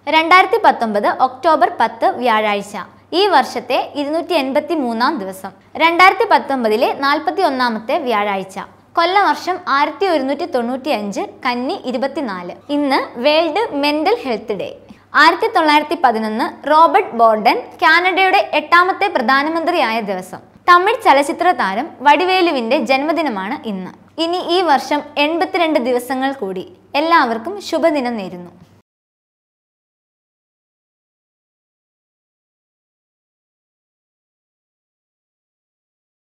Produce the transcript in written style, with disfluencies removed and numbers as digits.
2019 October 10 വ്യാഴാഴ്ച. ഈ വർഷത്തെ 283-ാം ദിവസം. 2019-ലെ 41-ാമത്തെ വ്യാഴാഴ്ച. കൊല്ലവർഷം 1195 കന്നി 24. ഇന്ന് world mental health day. 1911 Robert Borden കാനഡയുടെ 8ാമത്തെ പ്രധാനമന്ത്രിയായ ദിവസം. തമിഴ് ചലച്ചിത്ര താരം വടിവേലുവിന്റെ ജന്മദിനമാണ് ഇന്ന്. ഇനി ഈ വർഷം 82 ദിവസങ്ങൾ കൂടി. എല്ലാവർക്കും ശുഭദിനം നേരുന്നു.